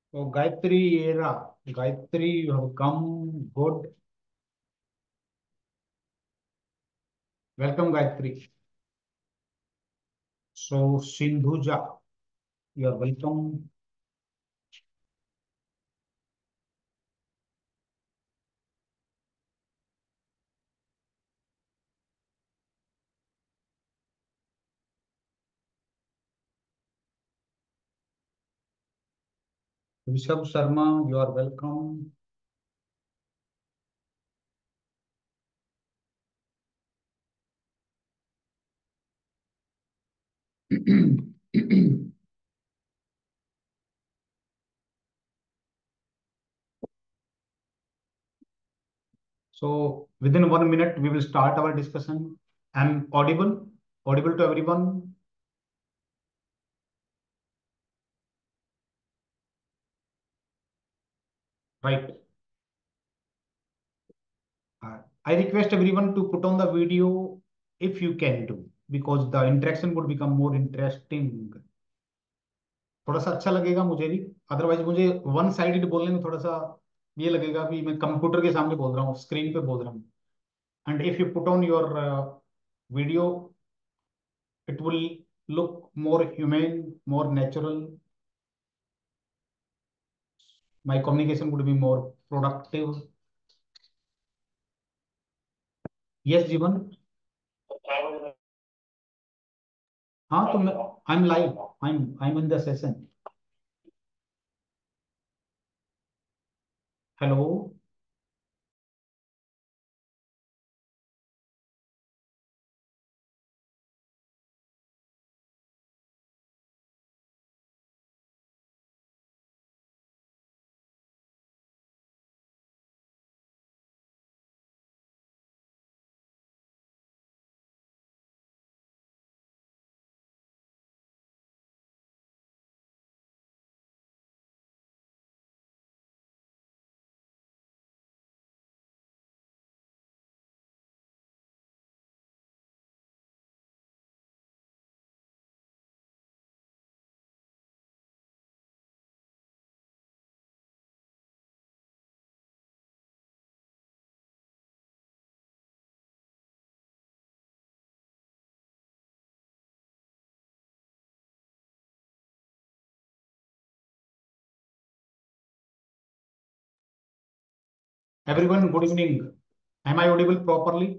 So Gayatri Era, Gayatri, you have come. Good. Welcome, Gayatri. So Sindhuja, you are welcome. Rishabh Sharma, you are welcome. So within 1 minute, we will start our discussion. I'm audible to everyone, right? I request everyone to put on the video if you can do, because the interaction would become more interesting. थोड़ा सा अच्छा लगेगा मुझे भी। Otherwise मुझे one sided बोलने में थोड़ा सा ये लगेगा कि मैं कंप्यूटर के सामने बोल रहा हूँ, स्क्रीन पे बोल रहा हूँ। And if you put on your video, it will look more human, more natural. My communication would be more productive. Yes Jeevan. हाँ तो मैं I am live, I am in the session. Hello. Everyone good evening. Am I audible properly?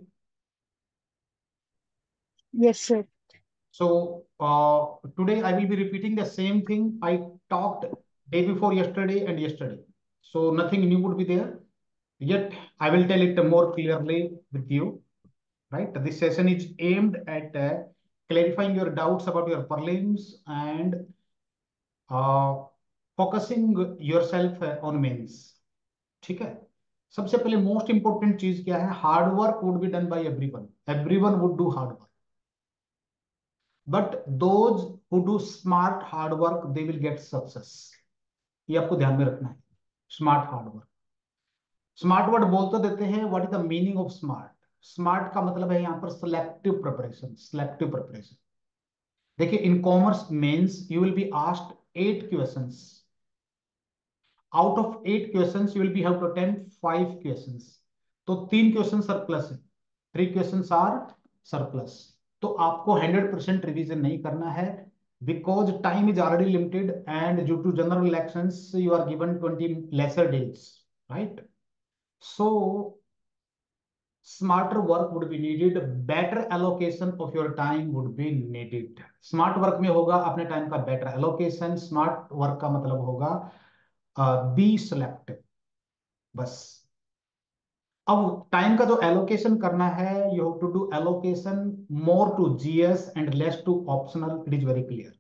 Yes, sir. So today I will be repeating the same thing I talked day before yesterday and yesterday. So nothing new would be there. Yet I will tell it more clearly with you. Right? This session is aimed at clarifying your doubts about your prelims and uh, focusing yourself on mains. ठीक है? सबसे पहले most important चीज क्या है? Hard work would be done by everyone. Everyone would do hard work, but those who do smart hard work they will get success. ये आपको ध्यान में रखना है। Smart hard work, smart word बोल तो देते हैं, what is the meaning of smart? Smart का मतलब है यहाँ पर सिलेक्टिव प्रिपरेशन। सिलेक्टिव प्रिपरेशन, देखिए in commerce mains you will be asked 8 questions. Out of 8 questions you will be have to attempt 5 questions. तो 3 क्वेश्चन सरप्लस है, 3 questions are surplus. तो आपको 100% रिवीजन नहीं करना है, because time is already limited and due to general elections you are given 20 lesser days, right? So smarter work would be needed, better allocation of your time would be needed। Smart work में होगा अपने time का better allocation. Smart work का मतलब होगा B selective, बस। अब time का जो एलोकेशन करना है, you have to do allocation more to GS and less to optional. It is very clear,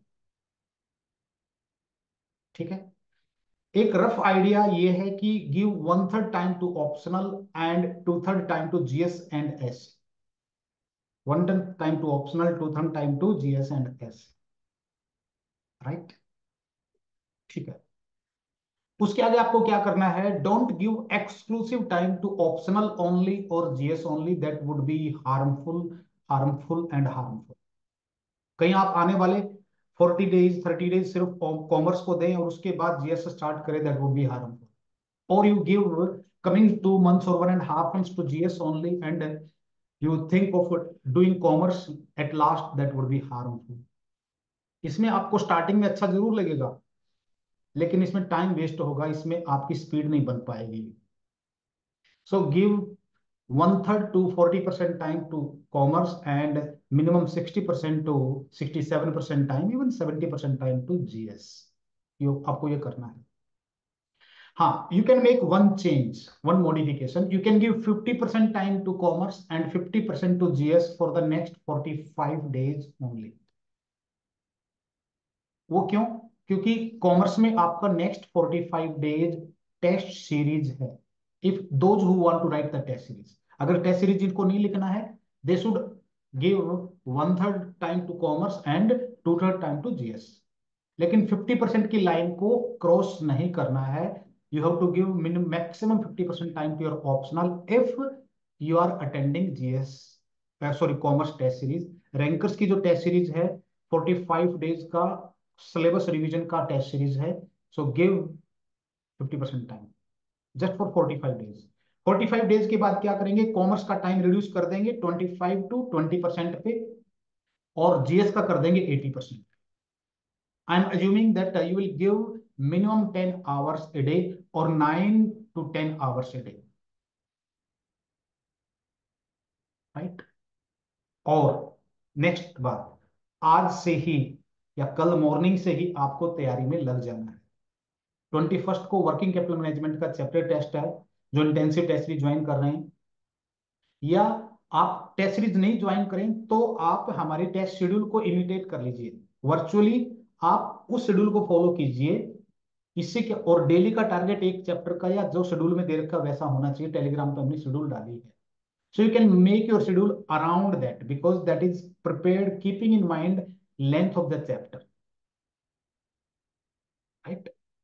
ठीक है? एक रफ आइडिया ये है कि give 1/3 time to optional and 2/3 time to GS and S. 1/3 time to optional, 2/3 time to GS and S, right? ठीक है। उसके आगे आपको क्या करना है? Don't give exclusive time to optional only और GS only, that would be harmful, harmful and harmful. कहीं आप आने वाले 40 डेज 30 डेज सिर्फ कॉमर्स को दें और उसके बाद जीएस स्टार्ट करें, that would be harmful. Or you give coming 2 months or 1.5 months to GS only, and you think of doing commerce at last, that would be harmful. इसमें आपको starting में अच्छा जरूर लगेगा, लेकिन इसमें टाइम वेस्ट होगा, इसमें आपकी स्पीड नहीं बन पाएगी. So give 1/3 to 40% time to commerce and minimum 60% to 67% time, even 70% time to GS. आपको ये करना है. हाँ, you can make one change, one modification. You can give 50% time to commerce and 50% to GS for the next 45 days only. वो क्यों? क्योंकि commerce में आपका नेक्स्ट 45 डेज टेस्ट सीरीज है. If those who want to write the test series, अगर test series जिनको नहीं लिखना है, they should give 1/3 time to commerce and 2/3 time to GS. लेकिन 50% की लाइन को क्रॉस नहीं करना है. You have to give maximum 50% time to your optional if you are attending GS, sorry, commerce test series. Rankers की जो test series है 45 days का सिलेबस रिवीजन का टेस्ट सीरीज है. So give 50% time just for 45 days. 45 days के बाद क्या करेंगे? कॉमर्स का टाइम रिड्यूस कर देंगे 25 to 20% पे, और जीएस का कर देंगे 80%. I'm assuming that you will give minimum 10 hours a day or 9 to 10 hours a day, right? और नेक्स्ट बात, आज से ही या कल मॉर्निंग से ही आपको तैयारी में लग जाना है. 21st को वर्किंग कैपिटल मैनेजमेंट का चैप्टर टेस्ट है. जो इंटेंसिव टेस्ट सीरीज ज्वाइन कर रहे हैं, या आप टेस्ट सीरीज नहीं ज्वाइन करें, तो आप हमारे टेस्ट शेड्यूल को इमिटेट कर लीजिए वर्चुअली. आप उस शेड्यूल को फॉलो कीजिए. इससे क्या, और डेली का टारगेट एक चैप्टर का या जो शेड्यूल में दे रखा वैसा होना चाहिए. टेलीग्राम पे हमने शेड्यूल डाली है. So you can make your schedule around that, because that is prepared keeping in mind length of the chapter, right?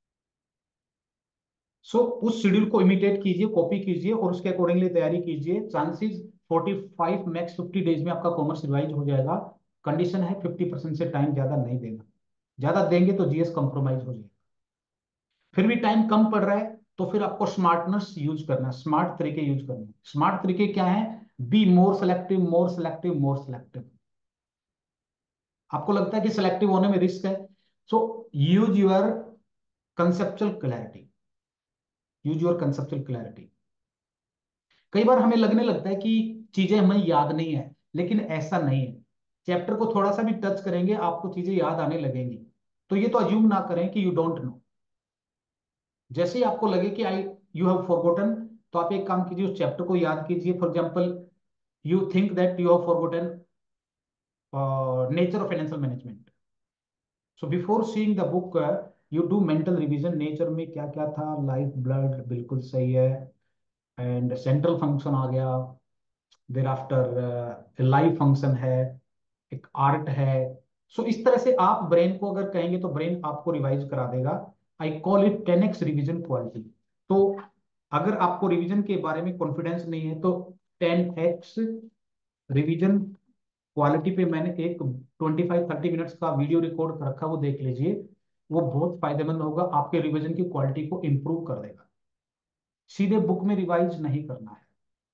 So उस शेड्यूल को इमिटेट कीजिए, कॉपी कीजिए और उसके अकॉर्डिंगली तैयारी कीजिए. चांसेस 45 मैक्स 50 डेज में आपका कॉमर्स रिवाइज हो जाएगा. कंडीशन है 50% से टाइम ज्यादा नहीं देना. ज्यादा देंगे तो जीएस कॉम्प्रोमाइज हो जाएगा. फिर भी टाइम कम पड़ रहा है तो फिर आपको स्मार्टनेस यूज करना है, स्मार्ट तरीके यूज करने हैं. स्मार्ट तरीके क्या है? Be more selective, more selective, more selective. आपको लगता है कि सेलेक्टिव होने में रिस्क है, so use your conceptual clarity. Use your conceptual clarity. कई बार हमें लगने लगता है कि चीजें हमें याद नहीं है, लेकिन ऐसा नहीं है. चैप्टर को थोड़ा सा भी टच करेंगे आपको चीजें याद आने लगेंगी. तो ये तो अज्यूम ना करें कि यू डोंट नो. जैसे ही आपको लगे कि आई यू हैव फॉरगॉटन, तो आप एक काम कीजिए, उस चैप्टर को याद कीजिए. For example, you think that you have forgotten nature of financial management. So before seeing the book you do mental revision. Nature में क्या क्या था? लाइफ ब्लड बिल्कुल सही है, एंड सेंट्रल फंक्शन आ गया. देर आफ्टर लाइफ फंक्शन है, एक आर्ट है. सो इस तरह से आप ब्रेन को अगर कहेंगे तो ब्रेन आपको रिवाइज करा देगा. I call it 10x revision quality. तो अगर आपको रिवीजन के बारे में कॉन्फिडेंस नहीं है तो 10x रिवीजन क्वालिटी पे मैंने एक 25-30 मिनट्स का वीडियो रिकॉर्ड कर रखा, वो देख लीजिए. वो बहुत फायदेमंद होगा, आपके रिवीजन की क्वालिटी को इंप्रूव कर देगा. सीधे बुक में रिवाइज नहीं करना है,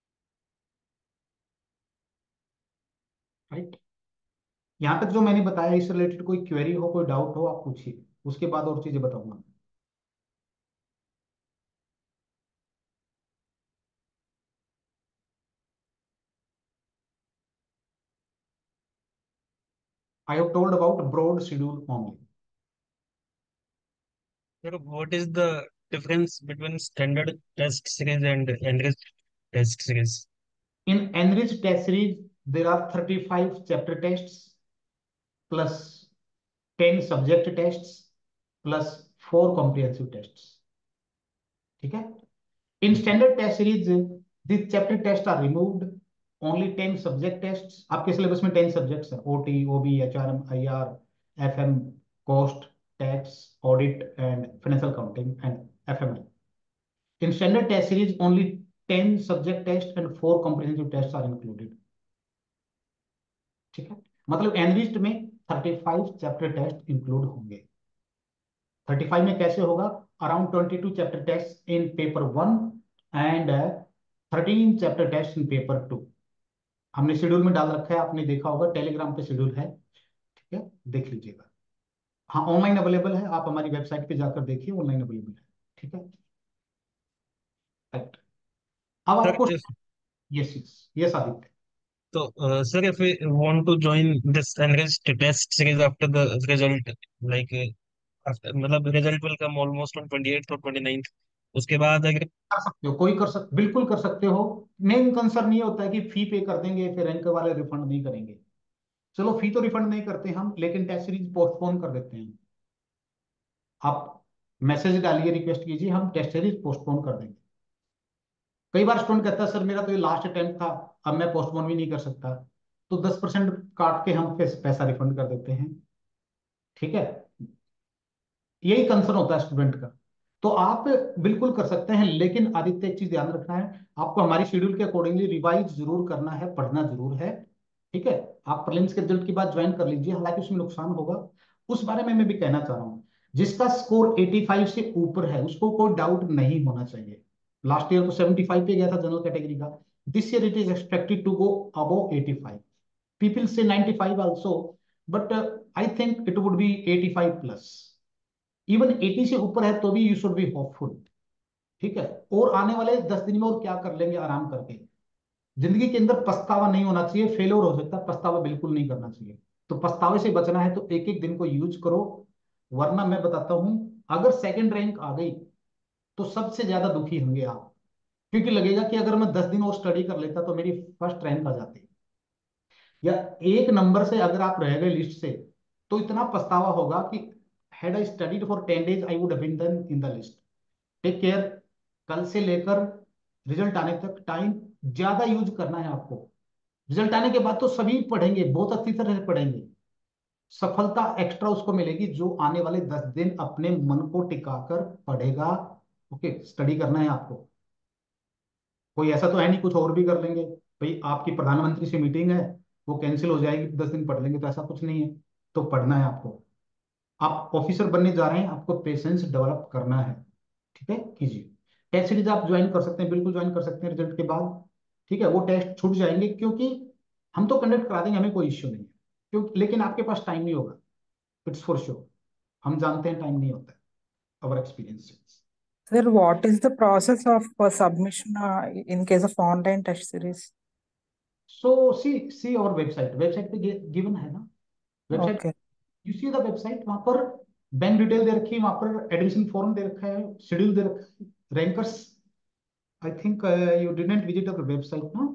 राइट? यहाँ तक जो मैंने बताया, इससे रिलेटेड कोई क्वेरी हो, कोई डाउट हो, आप पूछिए. उसके बाद और चीजें बताऊंगा. I have told about broad schedule only. Sir, what is the difference between standard test series and enriched test series? In enriched test series, there are 35 chapter tests plus 10 subject tests plus 4 comprehensive tests. ठीक है? In standard test series, the chapter tests are removed. Only 10 subject tests. आपके syllabus में 10 subjects हैं: OT, OB, HRM, IR, FM, cost, tax, audit, and financial accounting, and FMI. In standard test series, only 10 subject tests and 4 comprehensive tests are included. ठीक है? मतलब enriched में 35 chapter test include होंगे। 35 में कैसे होगा? Around 22 chapter test in paper 1 and 13 chapter test in paper 2। हमने schedule में डाल रखा है, आपने देखा होगा, टेलीग्राम पे शेड्यूल है, ठीक है, देख लीजिएगा। हाँ, ऑनलाइन अवेलेबल है, आप हमारी वेबसाइट पे जाकर देखिए, ऑनलाइन अवेलेबल है, ठीक है, राइट। अब सर आपको, if yes yes yes Aditya. so sir, if we want to join this enriched test series after the result, like after मतलब result will come almost on 28th or 29th, उसके बाद अगर कर सकते हो, कोई कर सकते, बिल्कुल कर सकते हो। मेन कंसर्न ये होता है कि फी पे कर देंगे फिर रैंक वाले रिफंड नहीं करेंगे। चलो, फी तो रिफंड नहीं करते हम, लेकिन टेस्ट सीरीज पोस्टपोन कर देते हैं। आप मैसेज डालिए, रिक्वेस्ट कीजिए, हम टेस्ट सीरीज पोस्टपोन कर देंगे। कई बार स्टूडेंट कहता है सर मेरा तो ये लास्ट अटेम्प्ट था, अब मैं पोस्टपोन भी नहीं कर सकता, तो 10% काट के हम पैसा रिफंड कर देते हैं, ठीक है। यही कंसर्न होता है स्टूडेंट का। तो आप बिल्कुल कर सकते हैं, लेकिन आदित्य एक चीज ध्यान रखना है, आपको हमारी शेड्यूल के अकॉर्डिंगली रिवाइज जरूर करना है, पढ़ना जरूर है, ठीक है। आप प्रीलिम्स के रिजल्ट के बाद ज्वाइन कर लीजिए, हालांकि उसमें नुकसान होगा, उस बारे में मैं भी कहना चाह रहा हूँ। जिसका स्कोर 85 से ऊपर है उसको कोई डाउट नहीं होना चाहिए। लास्ट ईयर तो 75 पे गया था जनरल कैटेगरी का, this year it is expected to go above 85। People से 95 also, but I think it would be 85 plus. Even 80 से ऊपर है तो भी यू शुड बी होपफुल, ठीक है। और आने वाले 10 दिन में और क्या कर लेंगे आराम करके। जिंदगी के अंदर पछतावा नहीं होना चाहिए, फेलोर हो सकता है, पछतावा बिल्कुल नहीं करना चाहिए। तो पछतावे से बचना है तो एक एक दिन को यूज करो, वरना मैं बताता हूं, अगर सेकंड रैंक आ गई तो सबसे ज्यादा दुखी होंगे आप, क्योंकि लगेगा कि अगर मैं 10 दिन और स्टडी कर लेता तो मेरी फर्स्ट रैंक आ जाती, या एक नंबर से अगर आप रह गए लिस्ट से, तो इतना पछतावा होगा कि had I studied for 10 days I would have been in the list. Take care. कल से लेकर रिजल्ट आने तक टाइम ज्यादा यूज करना है आपको। रिजल्ट आने के बाद तो सभी पढ़ेंगे, बहुत अच्छी तरह से पढ़ेंगे, सफलता एक्स्ट्रा उसको मिलेगी जो आने वाले 10 दिन अपने मन को टिकाकर पढ़ेगा। ओके, स्टडी करना है आपको। कोई ऐसा तो है नहीं कुछ और भी कर लेंगे, भाई आपकी प्रधानमंत्री से मीटिंग है वो कैंसिल हो जाएगी, 10 दिन पढ़ लेंगे, तो ऐसा कुछ नहीं है। तो पढ़ना है आपको। आप ऑफिसर बनने जा रहे हैं, आपको पेशेंस डेवलप करना है, ठीक है, कीजिए। टेस्ट सीरीज आप ज्वाइन कर सकते हैं, बिल्कुल ज्वाइन कर सकते हैं रिजल्ट के बाद, ठीक है। वो टेस्ट छूट जाएंगे क्योंकि हम तो कंडक्ट करा देंगे, हमें कोई इश्यू नहीं है, क्योंकि लेकिन आपके पास टाइम नहीं होगा, इट्स फॉर श्योर। हम जानते हैं टाइम नहीं होता है, our experience. Sir, what is the process of submission in case of online test series? So see see और वेबसाइट, वेबसाइट पे गिवन है ना, website, Okay. You see the website, वहां पर बैंक डिटेल दे रखी है, वहां पर एडमिशन फॉर्म दे रखा है, शेड्यूल दे रखा है, rankers. I think you didn't visit our website ना।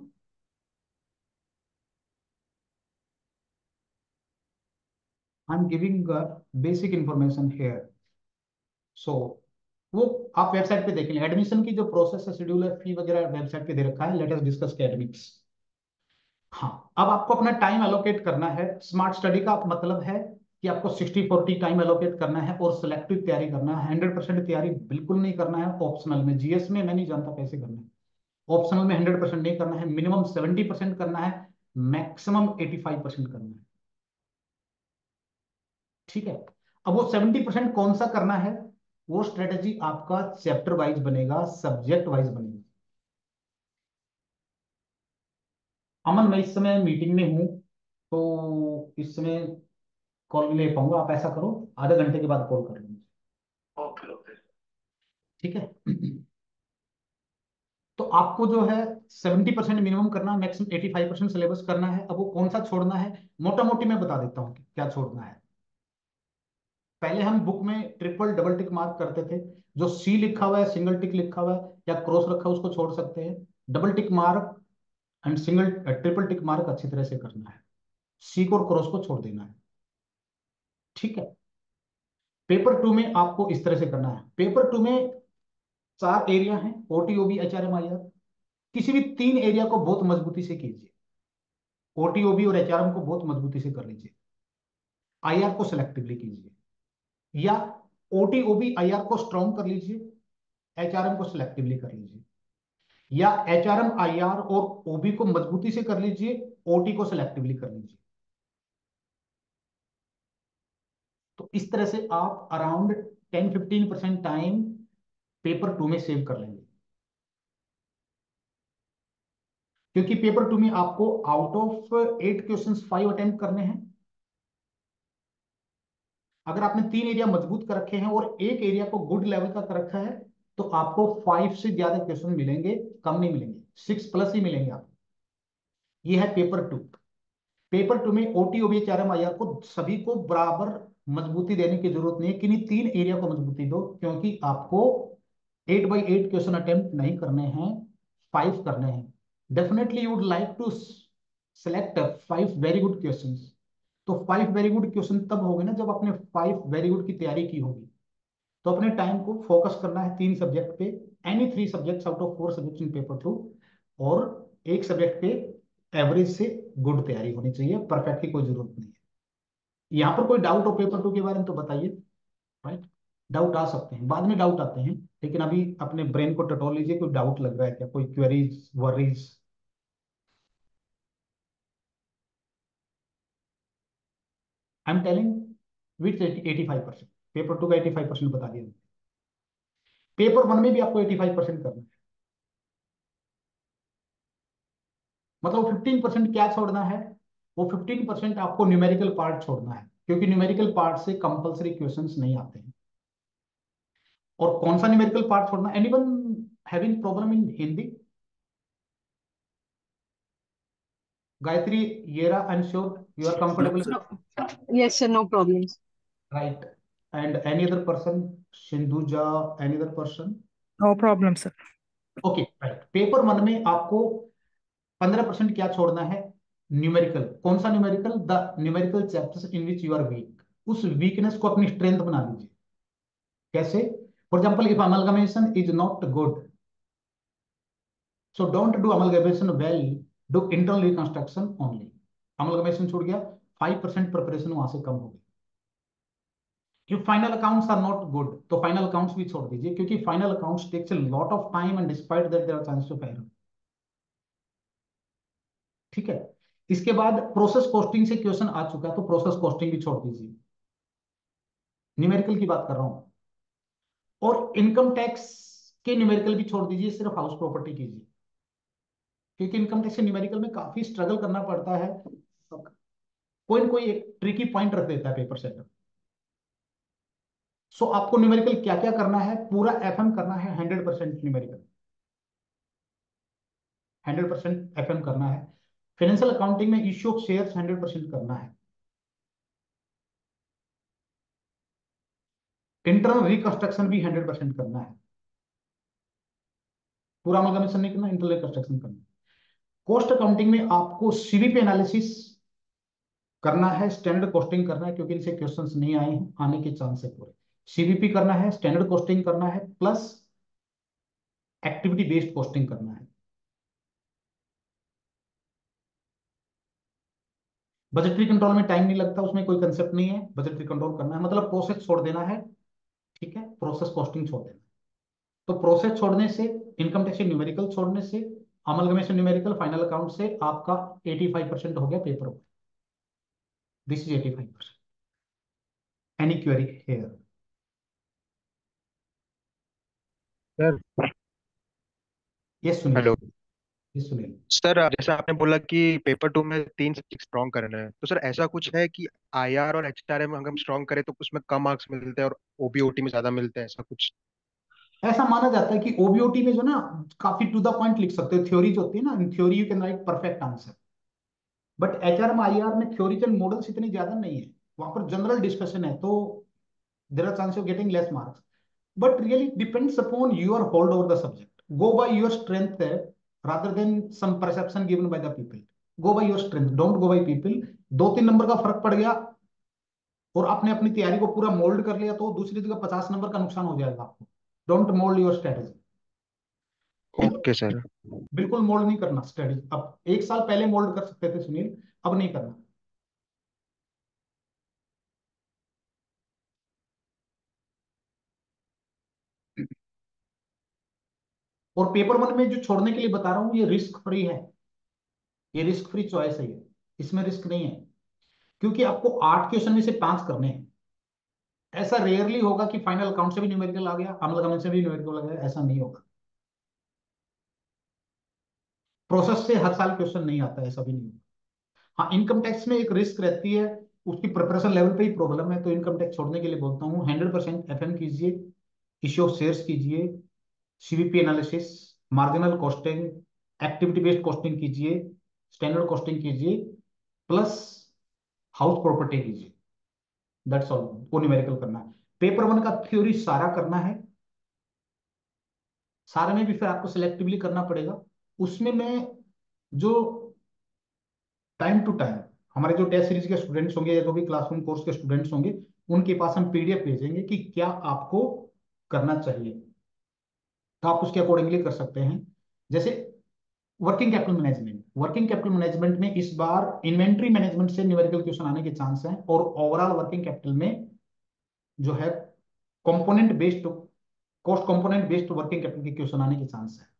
I am giving basic information here. So वो आप वेबसाइट पे देख लें, एडमिशन की जो प्रोसेस है, शेड्यूल है, फी वगैरह वेबसाइट पे दे रखा है। Let us discuss academics. हाँ, अब आपको अपना टाइम एलोकेट करना है। स्मार्ट स्टडी का मतलब है कि आपको 60-40 टाइम एलोकेट करना है और सिलेक्टिव तैयारी करना है। 100% तैयारी बिल्कुल नहीं करना है। ऑप्शनल में, जीएस में मैं नहीं जानता कैसे करना है, ऑप्शनल में 100% नहीं करना है, मिनिमम 70% करना है, मैक्सिमम 85% करना है, ठीक है। अब वो 70% कौन सा करना है, वो स्ट्रेटेजी आपका चैप्टर वाइज बनेगा, सब्जेक्ट वाइज बनेगा। अमन, मैं इस समय मीटिंग में हूँ, तो इस समय कॉल नहीं ले पाऊंगा। आप ऐसा करो, आधे घंटे के बाद कॉल कर लो मुझे। ओके ओके, ठीक है। तो आपको जो है 70% मिनिमम करना है, मैक्सिमम 85% सिलेबस करना है। अब वो कौन सा छोड़ना है, मोटा मोटी मैं बता देता हूँ कि क्या छोड़ना है। पहले हम बुक में ट्रिपल डबल टिक मार्क करते थे, जो सी लिखा हुआ है, सिंगल टिक लिखा हुआ है या क्रॉस रखा है उसको छोड़ सकते हैं। Double tick mark and single triple tick mark अच्छी तरह से करना है, सी को और क्रॉस को छोड़ देना है, ठीक है। पेपर 2 में आपको इस तरह से करना है। पेपर 2 में 4 एरिया हैं, ओटीओबी, एचआरएम, आईआर। किसी भी 3 एरिया को बहुत मजबूती से कीजिए। ओटीओबी और एचआरएम को बहुत मजबूती से कर लीजिए, आईआर को सिलेक्टिवली कीजिए, या ओटीओबी आईआर को स्ट्रॉन्ग कर लीजिए, एचआरएम को सिलेक्टिवली कर लीजिए, या एचआरएम आईआर और ओबी को मजबूती से कर लीजिए, ओटी को सिलेक्टिवली कर लीजिए। इस तरह से आप अराउंड 10-15% टाइम पेपर 2 में सेव कर लेंगे, क्योंकि पेपर 2 में आपको आउट ऑफ 8 क्वेश्चंस 5 अटेम्प्ट करने हैं। अगर आपने 3 एरिया मजबूत कर रखे हैं और एक एरिया को गुड लेवल का कर रखा है, तो आपको 5 से ज्यादा क्वेश्चन मिलेंगे, कम नहीं मिलेंगे, 6+ ही मिलेंगे आपको। ये है पेपर 2। पेपर 2 में ओटी ओबीएच आरएम आईआर को सभी को बराबर मजबूती देने की जरूरत नहीं है, किन्हीं 3 एरिया को मजबूती दो, क्योंकि आपको 8x8 क्वेश्चन अटेम्प्ट नहीं करने हैं, 5 करने हैं। Definitely you would like to select 5 very good question. तो 5 वेरी गुड क्वेश्चन तब होंगे ना जब आपने 5 वेरी गुड की तैयारी की होगी। तो अपने टाइम को फोकस करना है 3 सब्जेक्ट पे, any 3 subjects out of 4 subjects in paper 2, और एक सब्जेक्ट पे एवरेज से गुड तैयारी होनी चाहिए, परफेक्ट की कोई जरूरत नहीं है। यहाँ पर कोई डाउट हो पेपर 2 के बारे में तो बताइए। राइट, डाउट आ सकते हैं, बाद में डाउट आते हैं, लेकिन अभी अपने ब्रेन को टटोल लीजिए, कोई डाउट लग रहा है क्या, कोई queries worries? I am telling with 85%। Paper 2 का 85% बता दिया। पेपर 1 में भी आपको 85% करना है, मतलब 15% क्या छोड़ना है? वो 15% आपको न्यूमेरिकल पार्ट छोड़ना है, क्योंकि न्यूमेरिकल पार्ट से कंपलसरी क्वेश्चंस नहीं आते हैं। और कौन सा न्यूमेरिकल पार्ट छोड़ना? Anyone having problem in Hindi? Gayatri, Yera, I am sure you are comfortable. No. Yes, sir, no problems. Right, and any other person? Sindhuja, any other person? No problem, sir. Okay, right. Paper 1 में आपको 15% क्या छोड़ना है? Numerical. कौन सा numerical? The numerical chapters in which you are weak. उस weakness को अपनी स्ट्रेंथ बना लीजिए। कैसे? For example, if amalgamation is not good, so don't do amalgamation well, do internal reconstruction only. Amalgamation छूट गया, 5% प्रिपरेशन वहां से कम हो गई। If final accounts are not good, तो फाइनल अकाउंट्स भी छोड़ दीजिए, क्योंकि final accounts takes a lot of time and despite that there are chances of error. ठीक है। इसके बाद प्रोसेस कॉस्टिंग से क्वेश्चन आ चुका है, तो प्रोसेस कॉस्टिंग भी छोड़ दीजिए, न्यूमेरिकल की बात कर रहा हूं। और इनकम टैक्स के न्यूमेरिकल भी छोड़ दीजिए, सिर्फ हाउस प्रॉपर्टी कीजिए, क्योंकि इनकम टैक्स के न्यूमेरिकल में काफी स्ट्रगल करना पड़ता है। कोई ना कोई एक ट्रिकी पॉइंट रख देता है पेपर सेटर। सो आपको न्यूमेरिकल क्या क्या करना है? पूरा एफएम करना है, 100% न्यूमेरिकल, 100% एफएम करना है। फाइनेंशियल अकाउंटिंग में इश्यू ऑफ शेयर्स 100% करना है। इंटरनल रिकंस्ट्रक्शन भी 100% करना है। पूरा अमलगमेशन नहीं करना, इंटरनल रिकंस्ट्रक्शन करना है। कॉस्ट अकाउंटिंग में आपको सीवीपी एनालिसिस करना है, स्टैंडर्ड कॉस्टिंग करना है, क्योंकि इनसे क्वेश्चंस नहीं आए हैं, आने के चांस है पूरे। सीवीपी करना है, स्टैंडर्ड कॉस्टिंग करना है, प्लस एक्टिविटी बेस्ड कॉस्टिंग करना है। बजटरी कंट्रोल में टाइम नहीं लगता, उसमें कोई कंसेप्ट नहीं है, बजटरी कंट्रोल करना है, मतलब प्रोसेस छोड़ देना है। ठीक है, प्रोसेस कॉस्टिंग छोड़ देना है। तो प्रोसेस छोड़ने से, इनकम टैक्स न्यूमेरिकल छोड़ने से, अमलगमेशन न्यूमेरिकल, फाइनल अकाउंट से आपका 85% हो गया paper. This is 85%। Any query here? Sir yes Sunil. Hello. Yes Sunil. Sir जैसा आपने बोला कि पेपर 2 में 3 सब्जेक्ट स्ट्रॉन्ग करना है, तो सर ऐसा कुछ है कि आईआर और एचआरएम अगर हम स्ट्रॉन्ग करें तो उसमें कम मार्क्स मिलते हैं और ओबीओटी में ज्यादा मिलते हैं, ऐसा कुछ? ऐसा माना जाता है कि ओबीओटी में जो ना, काफी टू द पॉइंट लिख सकते हो, थ्योरी जो होती है ना, in theory you can write perfect answer. But HRM IR में थ्योरिकल मॉडल्स इतनी ज्यादा नहीं है, वहां पर जनरल डिस्कशन है, तो there are chances of getting less marks. But really depends upon your hold over the subject. Go by your strength rather than some perception given by the people. Go by your strength, don't go by people. 2-3 number का फर्क पड़ गया और आपने अपनी तैयारी को पूरा मोल्ड कर लिया, तो दूसरी जगह 50 नंबर का नुकसान हो जाएगा आपको। Don't mould your strategy. Okay sir. बिल्कुल मोल्ड नहीं करना स्ट्रेटेजी। अब एक साल पहले मोल्ड कर सकते थे सुनील, अब नहीं करना। और पेपर 1 में जो छोड़ने के लिए बता रहा हूं, ये रिस्क फ्री है, ये रिस्क फ्री चॉइस है, ये इसमें रिस्क नहीं है, क्योंकि आपको 8 क्वेश्चन में से 5 करने हैं। ऐसा रेयरली होगा कि फाइनल अकाउंट से भी न्यूमेरिकल आ गया, अमलगमन से भी न्यूमेरिकल आ गया, ऐसा नहीं होगा। प्रोसेस से हर साल क्वेश्चन नहीं आता है, ऐसा भी नहीं होगा। हाँ, इनकम टैक्स में एक रिस्क रहती है, उसकी प्रिपरेशन लेवल पे ही प्रॉब्लम है, तो इनकम टैक्स छोड़ने के लिए बोलता हूँ 100% एफएम कीजिए, इश्यू ऑफ शेयर्स कीजिए, CVP analysis, marginal costing, activity based costing कीजिए, स्टैंडर्ड कॉस्टिंग कीजिए, प्लस हाउस प्रॉपर्टी कीजिए। दैट्स ऑल, वो न्यूमेरिकल करना है। पेपर वन का थ्योरी सारा करना है, सारे में भी फिर आपको सिलेक्टिवली करना पड़ेगा। उसमें मैं जो टाइम टू टाइम हमारे जो टेस्ट सीरीज के स्टूडेंट्स होंगे या जो भी क्लासरूम कोर्स के स्टूडेंट्स होंगे, उनके पास हम पीडीएफ भेजेंगे कि क्या आपको करना चाहिए, तो आप उसके अकॉर्डिंगली कर सकते हैं। जैसे working capital management, working capital management में इस बार इन्वेंट्री मैनेजमेंट से न्यूमेरिकल क्वेश्चन आने के चांस हैं, और ओवरऑल वर्किंग कैपिटल में जो है component based, cost component based working capital के क्वेश्चन आने के चांस है,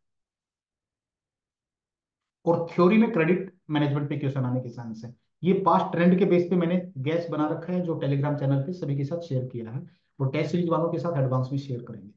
और थ्योरी में क्रेडिट मैनेजमेंट पे क्वेश्चन आने के चांस है। ये पास्ट ट्रेंड के बेस पे मैंने गैस बना रखा है, जो टेलीग्राम चैनल पे सभी के साथ शेयर किया है, वो टेस्ट सीरीज वालों के साथ एडवांस में शेयर करेंगे।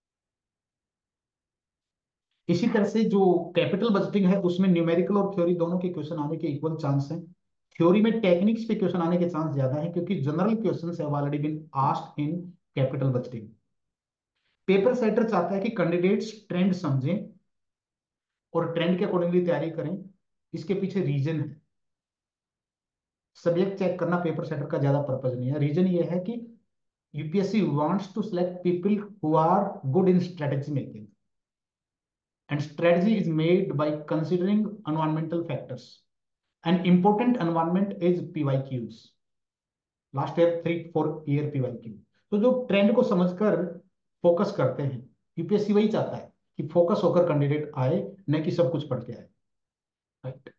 इसी तरह से जो कैपिटल बजटिंग है, उसमें न्यूमेरिकल और थ्योरी दोनों के क्वेश्चन आने के इक्वल चांस हैं। थ्योरी में टेक्निक्स पे क्वेश्चन आने के चांस ज्यादा है, क्योंकि general questions have already been asked in capital budgeting. Paper setter चाहता है कि कैंडिडेट्स ट्रेंड समझें और ट्रेंड के अकॉर्डिंगली तैयारी करें। इसके पीछे रीजन है, सब्जेक्ट चेक करना पेपर सेटर का ज्यादा पर्पज नहीं है। रीजन ये है कि UPSC wants to select people who are good in strategy making, and strategy is made by considering environmental factors. An important environment is PYQs, last year 3-4 year PYQ। तो जो trend को समझकर focus करते हैं, UPSC वही चाहता है कि फोकस होकर कैंडिडेट आए, न कि सब कुछ पढ़ के आए, राइट।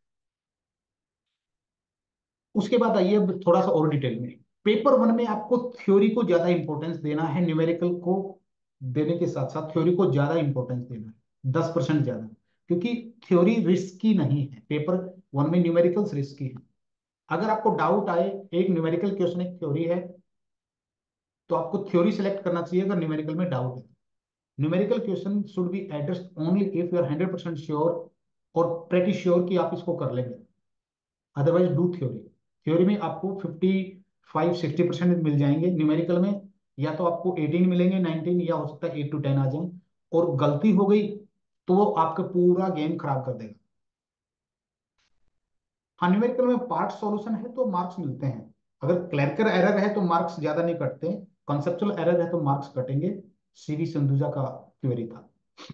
उसके बाद आइए अब थोड़ा सा और डिटेल में। पेपर वन में आपको थ्योरी को ज्यादा इंपॉर्टेंस देना है, न्यूमेरिकल को देने के साथ साथ थ्योरी को ज्यादा इंपॉर्टेंस देना है, 10% ज्यादा, क्योंकि थ्योरी रिस्की नहीं है। पेपर वन में न्यूमेरिकल्स रिस्की है। अगर आपको डाउट आए, एक न्यूमेरिकल क्वेश्चन एक थ्योरी है, तो आपको थ्योरी सेलेक्ट करना चाहिए अगर न्यूमेरिकल में डाउट है। Numerical question should be addressed only if you are 100% sure और प्रेटी श्योर कि आप इसको कर लेंगे, अदरवाइज डू थ्योरी। थ्योरी में आपको 55-60% मिल जाएंगे, न्यूमेरिकल में या तो आपको 18 मिलेंगे, 19, या हो सकता है 8 to 10 आ जाए, और गलती हो गई तो वो आपका पूरा गेम खराब कर देगा। हाँ, न्यूमेरिकल में पार्ट सॉल्यूशन है तो मार्क्स मिलते हैं, अगर क्लरिकल एरर है तो मार्क्स ज्यादा नहीं कटते, कॉन्सेप्चुअल एरर है तो मार्क्स कटेंगे। सीवी सिंधुजा का थ्योरी था।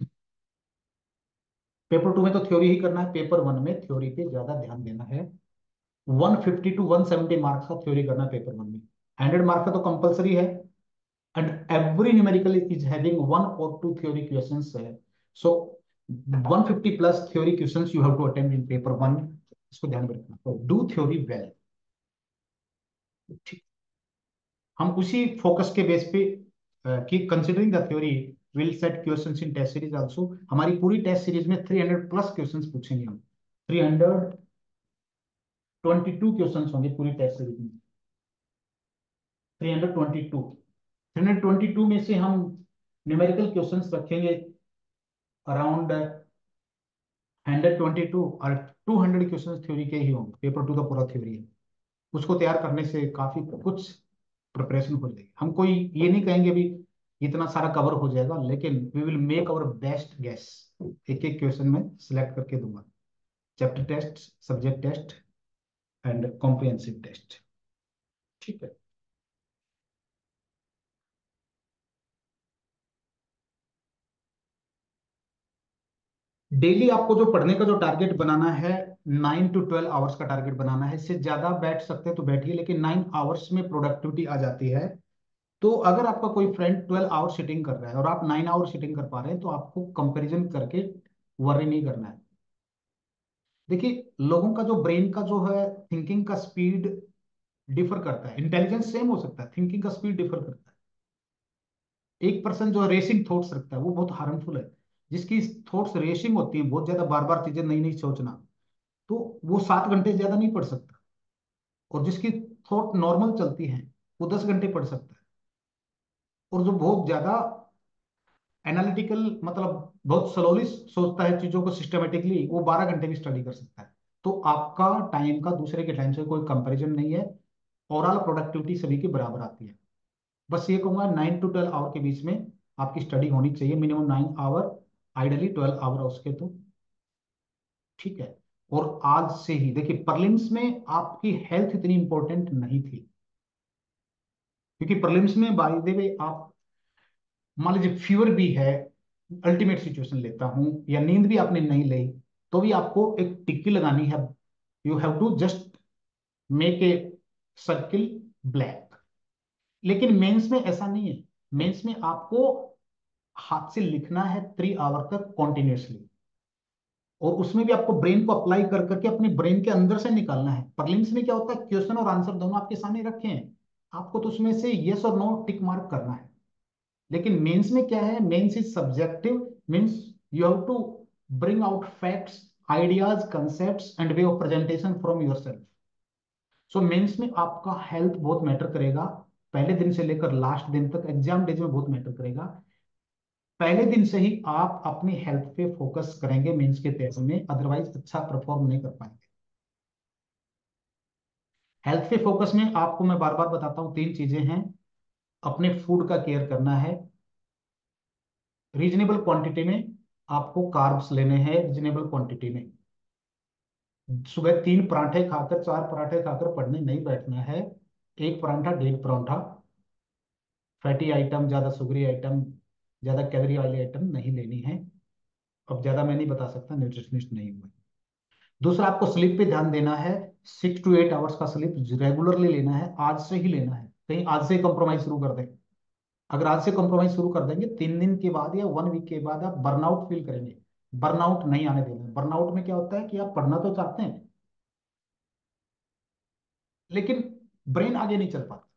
पेपर टू में तो थ्योरी ही करना है, पेपर वन में थ्योरी पे ज्यादा ध्यान देना है। 150 to 170 मार्क्स का थ्योरी करना है पेपर वन में, 100 मार्क्स का तो कंपलसरी है, and every numerical is having 1 or 2 theory questions है। So 150 plus theory questions you have to attempt in paper one, इसको ध्यान में रखना। तो do theory well, ठीक। हम उसी फोकस के बेस पे कि considering the theory will set questions in test series also. हमारी पूरी टेस्ट सीरीज में 300 प्लस क्वेश्चंस पूछेंगे हम, 322 क्वेश्चंस होंगे पूरी टेस्ट सीरीज में, 322। 322 में से हम न्यूमेरिकल क्वेश्चंस रखेंगे अराउंड 122, और 200 क्वेश्चन थ्योरी के ही होंगे। पेपर टू का पूरा थ्योरी है, उसको तैयार करने से काफी कुछ प्रिपरेशन हो जाएगी। हम कोई ये नहीं कहेंगे भी इतना सारा कवर हो जाएगा, लेकिन we will make our best guess. एक एक क्वेश्चन में सिलेक्ट करके दूंगा, chapter test, subject test and comprehensive test, ठीक है। डेली आपको जो पढ़ने का जो टारगेट बनाना है, 9 to 12 आवर्स का टारगेट बनाना है। इससे ज्यादा बैठ सकते हैं तो बैठिए, लेकिन 9 आवर्स में प्रोडक्टिविटी आ जाती है। तो अगर आपका कोई फ्रेंड 12 आवर सिटिंग कर रहा है और आप 9 आवर सिटिंग कर पा रहे हैं, तो आपको कंपैरिजन करके वरी नहीं करना है। देखिए, लोगों का जो ब्रेन का जो है थिंकिंग का स्पीड डिफर करता है, इंटेलिजेंस सेम हो सकता है, थिंकिंग का स्पीड डिफर करता है। एक पर्सन जो रेसिंग थॉट्स रखता है वो बहुत हार्मफुल है। जिसकी थॉट्स रेसिंग होती हैं, बहुत ज्यादा बार बार चीजें नई नई सोचना, तो वो 7 घंटे ज्यादा नहीं पढ़ सकता। और जिसकी थॉट नॉर्मल चलती है वो 10 घंटे पढ़ सकता है। और जो बहुत ज्यादा एनालिटिकल, मतलब बहुत स्लोली सोचता है चीजों को सिस्टमेटिकली, वो 12 घंटे भी स्टडी कर सकता है। तो आपका टाइम का दूसरे के टाइम से कोई कंपैरिजन नहीं है। ओवरऑल प्रोडक्टिविटी सभी की बराबर आती है। बस ये कहूंगा 9 to 12 आवर के बीच में आपकी स्टडी होनी चाहिए, मिनिमम 9 आवर, आइडली 12 आवर उसके तो। ठीक है। और आज से ही देखिए, prelims में आपकी हेल्थ इतनी इंपॉर्टेंट नहीं थी, क्योंकि prelims में बाय द वे आप मान लीजिए फीवर भी है, अल्टीमेट सिचुएशन लेता हूं, या नींद भी आपने नहीं ली, तो भी आपको एक टिक्की लगानी है। You have to just make a circle black. लेकिन मेंस में ऐसा नहीं है। मेंस में आपको हाथ से लिखना है 3 आवर तक कॉन्टिन्यूसली, और उसमें भी आपको ब्रेन को अप्लाई कर करके अपने ब्रेन के अंदर से निकालना है। prelims में क्या होता है, क्वेश्चन और आंसर दोनों आपके सामने रखे हैं, आपको तो उसमें से यस और नो टिक मार्क करना है। लेकिन मेंस में क्या है, mains is subjective, means you have to bring out facts, ideas, concepts and way of presentation from yourself. So mains में आपका हेल्थ बहुत मैटर करेगा, पहले दिन से लेकर लास्ट दिन तक, एग्जाम डेज में बहुत मैटर करेगा। पहले दिन से ही आप अपनी हेल्थ पे फोकस करेंगे मेंस के तैयारी में, अदरवाइज अच्छा परफॉर्म नहीं कर पाएंगे। हेल्थ पे फोकस में आपको मैं बार बार बताता हूँ, 3 चीजें हैं। अपने फूड का केयर करना है, रीजनेबल क्वांटिटी में आपको कार्ब्स लेने हैं, रीजनेबल क्वांटिटी में। सुबह 3 पराठे खाकर, 4 पराठे खाकर पढ़ने नहीं बैठना है। एक पराठा, डेढ़ पराठा, फैटी आइटम, ज्यादा शुगरी आइटम, ज्यादा कैलोरी वाली आइटम नहीं लेनी है। अब ज्यादा मैं नहीं बता सकता, न्यूट्रिशनिस्ट नहीं हूँ। दूसरा, आपको स्लीप पे ध्यान देना है। 6 to 8 आवर्स का स्लीप रेगुलरली लेना है, आज से ही लेना है, कहीं आज से कॉम्प्रोमाइज शुरू कर दें। अगर आज से कॉम्प्रोमाइज शुरू कर देंगे, 3 दिन के बाद या 1 वीक के बाद आप बर्नआउट फील करेंगे। बर्नआउट नहीं आने देना। बर्नआउट में क्या होता है कि आप पढ़ना तो चाहते हैं, लेकिन ब्रेन आगे नहीं चल पाता।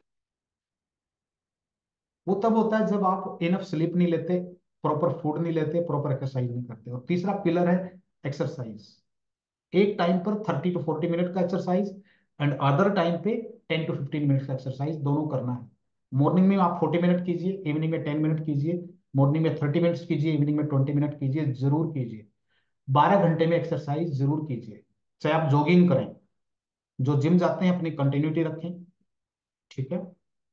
वो तब होता है जब आप इनफ स्लीप नहीं लेते, प्रॉपर फूड नहीं लेते, प्रॉपर एक्सरसाइज नहीं करते। और तीसरा पिलर है एक्सरसाइज। एक टाइम पर 30 to 40 मिनट का एक्सरसाइज, एंड अदर टाइम पे 10 to 15 मिनट का एक्सरसाइज, दोनों करना है। मॉर्निंग में आप 40 मिनट कीजिए, इवनिंग में 10 मिनट कीजिए। मॉर्निंग में 30 मिनट्स कीजिए, इवनिंग में 20 मिनट कीजिए, जरूर कीजिए। 12 घंटे में एक्सरसाइज जरूर कीजिए, चाहे आप जॉगिंग करें। जो जिम जाते हैं अपनी कंटिन्यूटी रखें। ठीक है।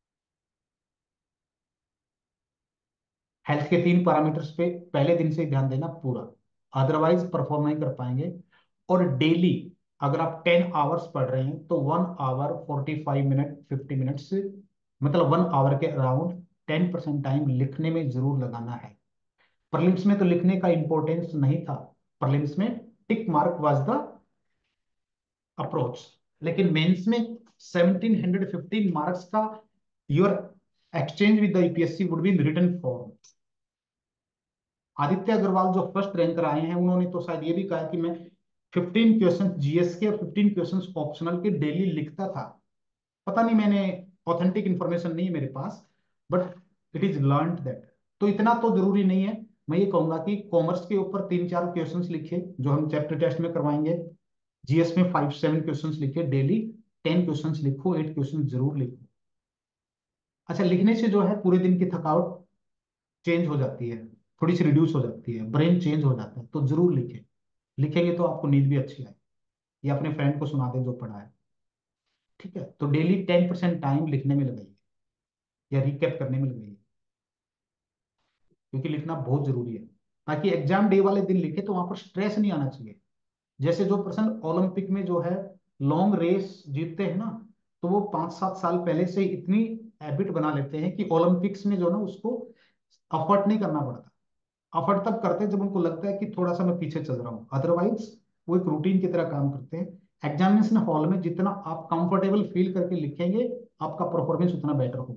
हेल्थ के 3 पैरामीटर्स पे पहले दिन से ही ध्यान देना पूरा, अदरवाइज परफॉर्म नहीं कर पाएंगे। और डेली अगर आप 10 आवर्स पढ़ रहे हैं, तो 1 आवर 45 मिनट 50 मिनट्स, मतलब 1 आवर के अराउंड 10% टाइम लिखने में जरूर लगाना है। प्रलिम्स में तो लिखने का इंपॉर्टेंस नहीं था, प्रलिम्स में tick mark was the approach. लेकिन मेंस में 1715 मार्क्स का your exchange with the UPSC would be in written form. Aditya Agrawal जो फर्स्ट रैंकर आए हैं, उन्होंने तो शायद ये भी कहा कि मैं 15 क्वेश्चन जीएस के और 15 क्वेश्चन ऑप्शनल के डेली लिखता था। पता नहीं, मैंने ऑथेंटिक इंफॉर्मेशन नहीं है मेरे पास, but it is learn that. तो इतना तो जरूरी नहीं है। मैं ये कहूंगा कि कॉमर्स के ऊपर 3-4 क्वेश्चंस लिखे, जो हम चैप्टर टेस्ट में करवाएंगे। जीएस में 5-7 क्वेश्चंस लिखे डेली। 10 क्वेश्चंस लिखो, 8 क्वेश्चन जरूर लिखो। अच्छा, लिखने से जो है पूरे दिन की थकावट चेंज हो जाती है, थोड़ी सी रिड्यूस हो जाती है, ब्रेन चेंज हो जाता है। तो जरूर लिखें। लिखेंगे तो आपको नींद भी अच्छी आए, या अपने फ्रेंड को सुना दें जो पढ़ा है। ठीक है। तो डेली 10% टाइम लिखने में लगाइए, या रिकैप करने में लगाइए, क्योंकि लिखना बहुत जरूरी है, ताकि एग्जाम डे वाले दिन लिखे तो वहां पर स्ट्रेस नहीं आना चाहिए। जैसे जो पर्सन ओलंपिक में जो है लॉन्ग रेस जीतते हैं ना, तो वो 5-7 साल पहले से इतनी हैबिट बना लेते हैं कि ओलंपिक्स में जो ना उसको अफर्ट नहीं करना पड़ता। अफर्ट तब करते हैं जब उनको लगता है कि थोड़ा सा मैं पीछे चल रहा हूँ, अदरवाइज वो एक रूटीन की तरह काम करते हैं। एग्जामिनेशन हॉल में जितना आप कंफर्टेबल फील करके लिखेंगे, आपका परफॉर्मेंस उतना बेटर होगा।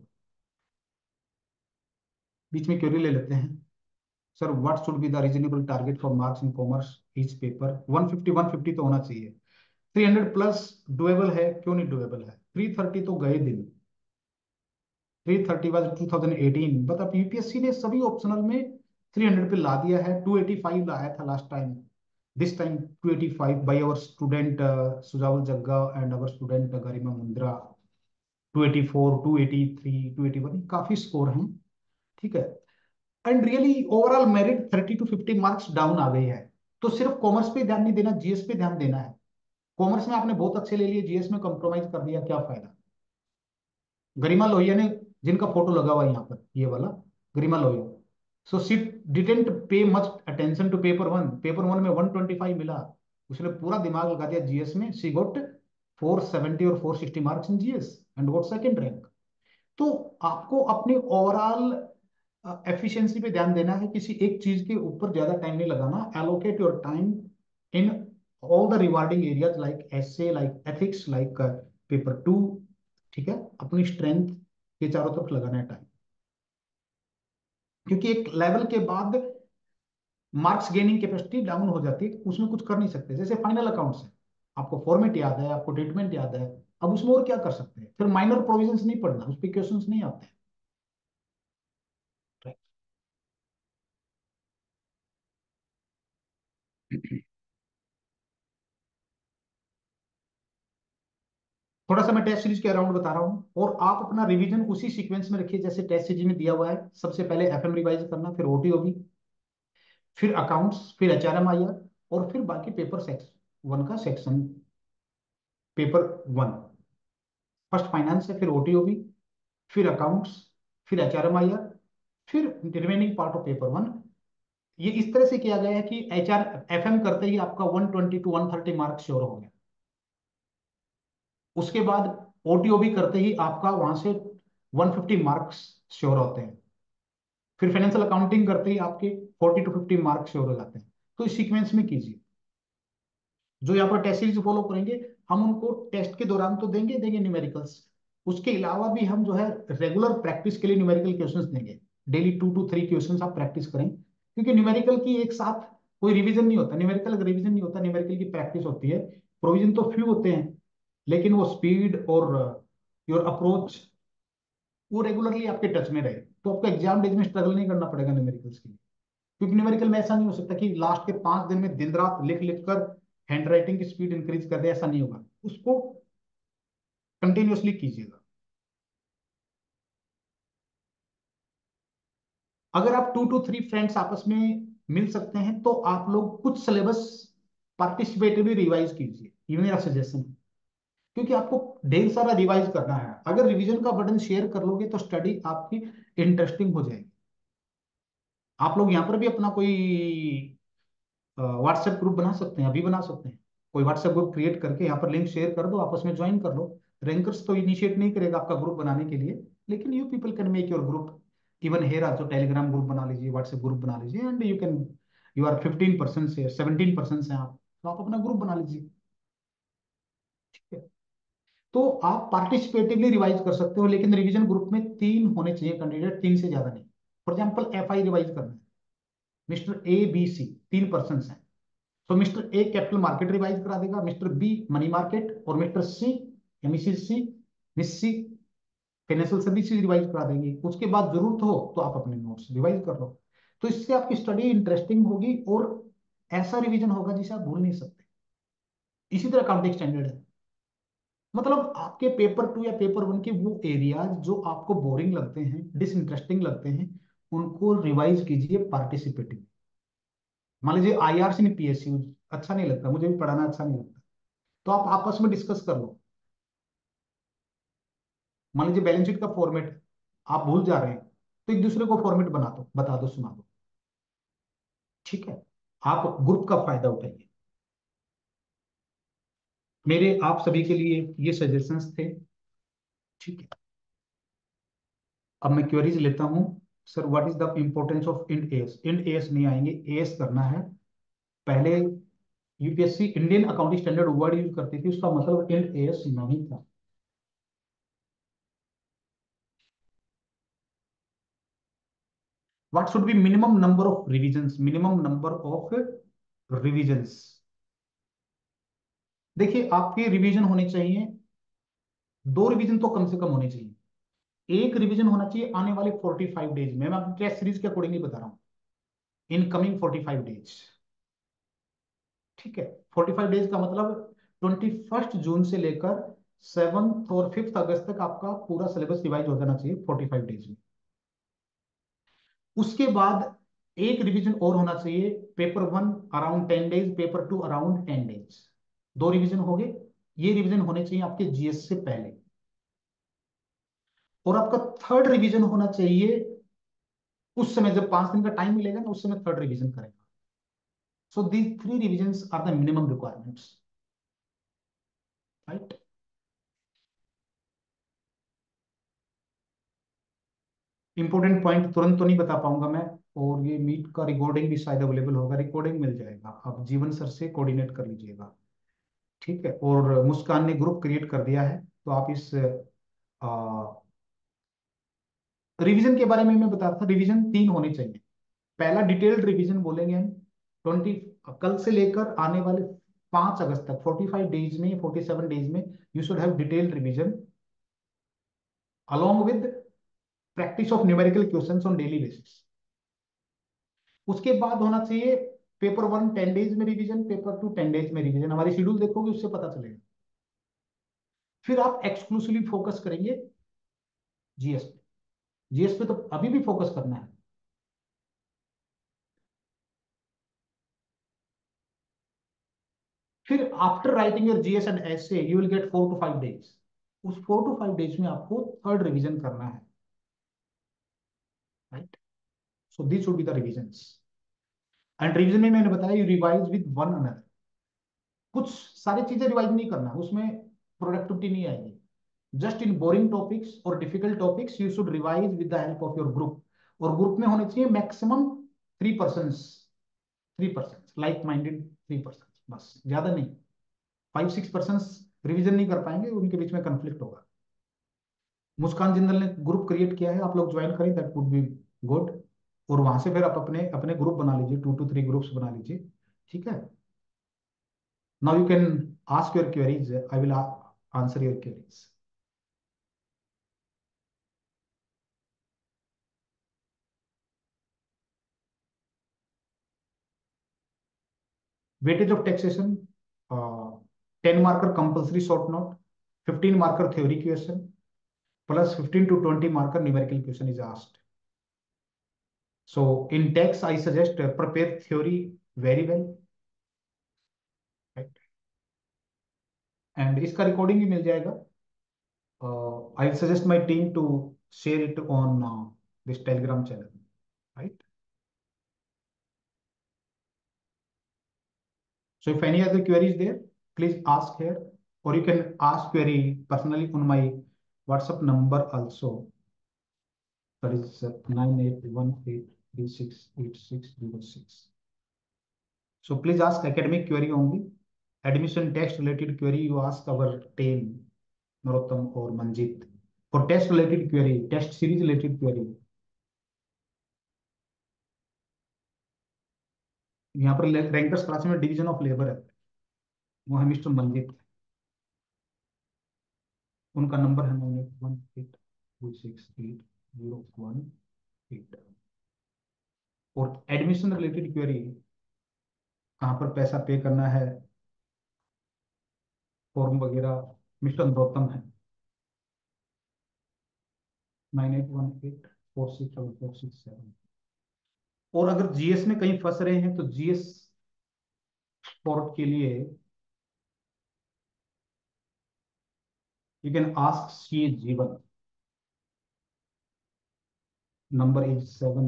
बीच में क्वेरी ले लेते हैं, sir what should be the reasonable target for marks in commerce each paper. 150 तो होना चाहिए। 300+ डुएबल है, क्यों नहीं डुएबल है। 330 तो गए दिन, 330 वाज 2018, बट अब यूपीएससी ने सभी ऑप्शनल में 300 पे ला दिया है। 285 लाया था last time, this time 285 by our student Sujawal Jagga and our student Garima Mundra. 284, 283, 281, काफी स्कोर हैं। ठीक है। And really overall merit 30 to 50 marks down आ गई है। तो सिर्फ कॉमर्स पे ध्यान नहीं देना, जीएस पे ध्यान देना है। कॉमर्स में आपने बहुत अच्छे ले लिए, जीएस में कंप्रोमाइज कर दिया, क्या फायदा। गरिमा लोहिया ने, जिनका फोटो लगा हुआ है यहाँ पर, ये वाला Garima Lohia, so she didn't pay much attention to paper one में 125 मिला, उसने पूरा दिमाग लगा दिया जीएस में, शी गोट 470 और 460 marks in GS and got second rank. तो आपको अपनी ओवरऑल एफिशिएंसी पे ध्यान देना है, किसी एक चीज के ऊपर ज्यादा टाइम नहीं लगाना। Allocate your time in all the rewarding areas like essay, like ethics, like paper 2। ठीक है, अपनी स्ट्रेंथ के चारों तरफ लगाना है टाइम, क्योंकि एक लेवल के बाद मार्क्स गेनिंग कैपेसिटी डाउन हो जाती है, उसमें कुछ कर नहीं सकते। जैसे फाइनल अकाउंट्स है, आपको फॉर्मेट याद है, आपको ट्रीटमेंट याद है, अब उसमें और क्या कर सकते हैं। फिर माइनर प्रोविजंस नहीं पढ़ना, उस पर क्वेश्चंस नहीं आते हैं। थोड़ा सा मैं टेस्ट सीरीज के अराउंड बता रहा हूँ, और आप अपना रिवीजन उसी सीक्वेंस में रखिए जैसे टेस्ट सीरीज में दिया हुआ है। सबसे पहले एफएम रिवाइज करना, फिर ओटीओबी, फिर अकाउंट्स, फिर एचआरएम आईआर, और फिर बाकी पेपर सेक्शन वन का सेक्शन पेपर 1। फर्स्ट फाइनेंस है, फिर ओटीओबी, फिर अकाउंट्स, फिर एचआरएम आईआर, फिर रिमेनिंग पार्ट ऑफ पेपर 1। ये इस तरह से किया गया है कि एफएम करते ही आपका 120 to 130 मार्क्स श्योर हो गया। उसके बाद ओटीओबी करते ही आपका वहां से 150 मार्क्स श्योर होते हैं। फिर फाइनेंशियल अकाउंटिंग करते ही आपके 40 to 50 मार्क्स श्योर हो जाते हैं। तो इस सीक्वेंस में कीजिए। जो यहाँ पर टेस्ट सीरीज फॉलो करेंगे, हम उनको टेस्ट के दौरान तो देंगे देंगे न्यूमेरिकल्स, उसके अलावा भी हम जो है रेगुलर प्रैक्टिस के लिए न्यूमेरिकल क्वेश्चंस देंगे। डेली 2 to 3 क्वेश्चंस आप प्रैक्टिस करें, क्योंकि न्यूमेरिकल की एक साथ कोई रिवीजन नहीं होता, न्यूमेरिकल रिवीजन नहीं होता, न्यूमेरिकल की प्रैक्टिस होती है। प्रोविजन तो फ्यू होते हैं, लेकिन वो स्पीड और योर अप्रोच वो रेगुलरली आपके टच में रहे, तो आपको एग्जाम डेज में स्ट्रगल नहीं करना पड़ेगा न्यूमेरिकल्स के लिए। क्योंकि न्यूमेरिकल में ऐसा नहीं हो सकता कि लास्ट के 5 दिन में दिन रात लिख लिख कर हैंड राइटिंग की स्पीड इंक्रीज कर दे, ऐसा नहीं होगा। उसको कंटिन्यूअसली कीजिएगा। अगर आप 2 to 3 फ्रेंड्स आपस में मिल सकते हैं, तो आप लोग कुछ सिलेबस पार्टिसिपेटिवली रिवाइज कीजिए, ये मेरा सजेशन है। क्योंकि आपको ढेर सारा रिवाइज करना है। अगर रिवीजन का बटन शेयर कर लोगे तो स्टडी आपकी इंटरेस्टिंग हो जाएगी। आप लोग यहाँ पर भी अपना कोई व्हाट्सएप ग्रुप बना सकते हैं, अभी बना सकते हैं। कोई व्हाट्सएप ग्रुप क्रिएट करके यहाँ पर लिंक शेयर कर दो, आपस में ज्वाइन कर लो। रैंकर्स तो इनिशिएट नहीं करेगा आपका ग्रुप बनाने के लिए, लेकिन you people can make your group. Even here also Telegram group बना लीजिए, व्हाट्सएप ग्रुप बना लीजिए, and you can, you are 15% से 17% हैं आप, तो आप अपना ग्रुप बना लीजिए। ठीक है। तो आप पार्टिसिपेटिवली रिवाइज कर सकते हो, लेकिन रिवीजन ग्रुप में 3 होने चाहिए कैंडिडेट, 3 से ज्यादा नहीं। फॉर एग्जाम्पल एफआई रिवाइज करना है, mister A B C 3 person हैं, तो mister A capital market revise करा देगा, मिस्टर बी मनी मार्केट, और मिस्टर सी या mrs C, miss C financial services revise करा देंगे। उसके बाद जरूरत हो तो आप अपने नोट्स रिवाइज कर लो। तो इससे आपकी स्टडी इंटरेस्टिंग होगी, और ऐसा रिवीजन होगा जिसे आप भूल नहीं सकते। इसी तरह अकाउंटिंग स्टैंडर्ड है, मतलब आपके पेपर 2 या पेपर 1 के वो एरियाज जो आपको बोरिंग लगते हैं, डिसइंटरेस्टिंग लगते हैं, उनको रिवाइज कीजिए पार्टिसिपेटिव। मान लीजिए आईआरसी नहीं, पीएससी अच्छा नहीं लगता, मुझे भी पढ़ाना अच्छा नहीं लगता, तो आप आपस में डिस्कस कर लो। मान लीजिए बैलेंस शीट का फॉर्मेट आप भूल जा रहे हैं, तो एक दूसरे को फॉर्मेट बना दो, बता दो, सुना दो। ठीक है, आप ग्रुप का फायदा उठाइए। मेरे आप सभी के लिए ये सजेशंस थे। ठीक है, अब मैं क्वेरीज लेता हूँ। Sir what is the importance of Ind AS. Ind AS नहीं आएंगे, एएस करना है। पहले UPSC Indian accounting standard word use करती थी, उसका मतलब इंड एएस नहीं था। What should be minimum number of revisions? Minimum number of revisions. देखिए, आपके रिवीजन होने चाहिए, 2 रिवीजन तो कम से कम होने चाहिए। एक रिवीजन होना चाहिए आने वाले 45 डेज में। मैं अपनी टेस्ट सीरीज के अकॉर्डिंगली बता रहा हूँ, इन कमिंग 45 डेज। ठीक है, 45 डेज का मतलब 21 जून से लेकर 7 और 5 अगस्त तक आपका पूरा सिलेबस रिवाइज हो जाना चाहिए 45 डेज में। उसके बाद एक रिवीजन और होना चाहिए, paper 1 around 10 days, paper 2 around 10 days. 2 revision हो गए। ये रिवीजन होने चाहिए आपके जीएस से पहले। और आपका थर्ड रिवीजन होना चाहिए उस समय जब 5 दिन का टाइम मिलेगा ना, उस समय थर्ड रिवीजन करेगा। So these 3 revisions are the minimum requirements, right. Important point तुरंत तो नहीं बता पाऊंगा मैं, और ये मीट का रिकॉर्डिंग भी शायद अवेलेबल होगा, रिकॉर्डिंग मिल जाएगा, आप जीवन सर से कोऑर्डिनेट कर लीजिएगा, ठीक है। और मुस्कान ने ग्रुप क्रिएट कर दिया है, तो आप इस रिवीजन के बारे में मैं बताता था। रिवीजन 3 होने चाहिए। पहला डिटेल्ड रिवीजन बोलेंगे हम 20, कल से लेकर आने वाले 5 अगस्त तक 45 डेज में, 47 डेज में you should have detailed revision along with practice of numerical questions on daily basis. उसके बाद होना चाहिए पेपर 1 10 डेज में रिवीजन, पेपर 2 10 डेज में रिवीजन। हमारी शेड्यूल देखोगे उससे पता चलेगा। फिर आप एक्सक्लूसिवली फोकस करेंगे जीएस पे। जीएस पे तो अभी भी फोकस करना है। फिर after writing your GS and essay you will get 4 to 5 days. उस 4 to 5 डेज में आपको थर्ड रिवीजन करना है, right. So this should be the revisions. And revision में मैंने बताया you revise with one another. कुछ सारी चीजें रिवाइज नहीं करना, उसमें प्रोडक्टिविटी नहीं आएगी। जस्ट इन बोरिंग टॉपिक्स और difficult topics you should revise with the help of your group. और ग्रुप में होने चाहिए maximum 3 person, 3 person like minded 3 person, बस ज्यादा नहीं। 5-6 पर्सन रिवीजन नहीं कर पाएंगे, उनके बीच में कंफ्लिक्ट होगा। मुस्कान जिंदल ने ग्रुप क्रिएट किया है, आप लोग ज्वाइन करें, दैट वुड बी गुड। और वहां से फिर आप अपने अपने ग्रुप बना लीजिए, 2 to 3 ग्रुप्स बना लीजिए, ठीक है। Now you can ask your queries, I will answer your queries. Weightage of taxation, 10 marker compulsory short note, 15 marker theory question, plus 15 to 20 marker numerical question is asked. So in text, I suggest prepare theory very well, right? And इसका recording भी मिल जाएगा. I'll suggest my team to share it on this Telegram channel, right? So if any other queries there, please ask here, or you can ask query personally on my WhatsApp number also. That is 9818368606. So please ask academic query only. Admission test related query, you ask our team, Narottam or Manjit. For test related query, test series related query, यहाँ पर rankers class में division of labour है, वो है mister Manjit. उनका number है 9818268018। और admission related query, कहाँ पर पैसा पे करना है, फॉर्म वगैरह, मिस्टर नरोत्तम है 9818467467। और अगर जीएस में कहीं फंस रहे हैं तो जीएस स्पॉट के लिए you can ask C Jeevan. Number is